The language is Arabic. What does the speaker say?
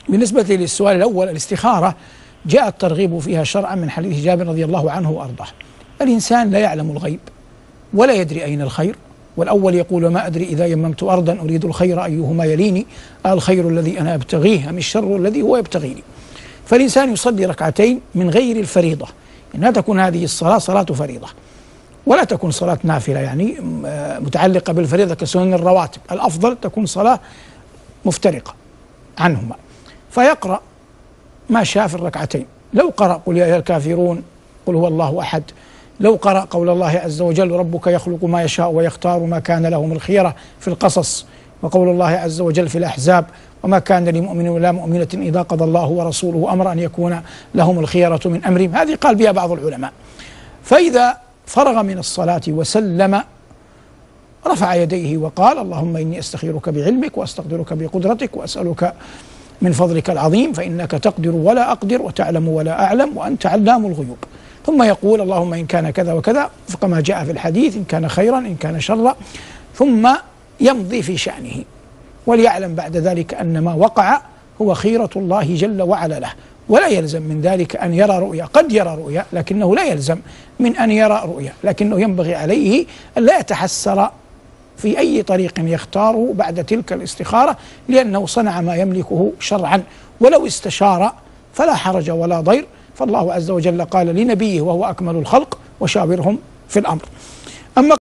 بالنسبة للسؤال الأول، الاستخارة جاء الترغيب فيها شرعا من حديث جابر رضي الله عنه وأرضاه. الإنسان لا يعلم الغيب ولا يدري أين الخير، والأول يقول ما أدري إذا يممت أرضا أريد الخير أيهما يليني، الخير الذي أنا أبتغيه أم الشر الذي هو يبتغيني. فالإنسان يصلي ركعتين من غير الفريضة، إنها تكون هذه الصلاة صلاة فريضة ولا تكون صلاة نافلة يعني متعلقة بالفريضة كسنن الرواتب، الأفضل تكون صلاة مفترقة عنهما، فيقرأ ما شاء في الركعتين. لو قرأ قل يا أيها الكافرون، قل هو الله أحد، لو قرأ قول الله عز وجل ربك يخلق ما يشاء ويختار ما كان لهم الخيرة في القصص، وقول الله عز وجل في الأحزاب وما كان لمؤمن ولا مؤمنة إذا قضى الله ورسوله أمرا أن يكون لهم الخيرة من أمرهم، هذه قال بها بعض العلماء. فإذا فرغ من الصلاة وسلم رفع يديه وقال اللهم إني أستخيرك بعلمك وأستقدرك بقدرتك وأسألك من فضلك العظيم فإنك تقدر ولا أقدر وتعلم ولا أعلم وأنت علام الغيوب. ثم يقول اللهم إن كان كذا وكذا وفق ما جاء في الحديث، إن كان خيرا إن كان شرا، ثم يمضي في شأنه، وليعلم بعد ذلك أن ما وقع هو خيرة الله جل وعلا له، ولا يلزم من ذلك أن يرى رؤيا. قد يرى رؤيا لكنه لا يلزم من أن يرى رؤيا، لكنه ينبغي عليه أن لا يتحسر في أي طريق يختاره بعد تلك الاستخارة، لأنه صنع ما يملكه شرعا، ولو استشار فلا حرج ولا ضير، فالله عز وجل قال لنبيه وهو أكمل الخلق وشاورهم في الأمر. أما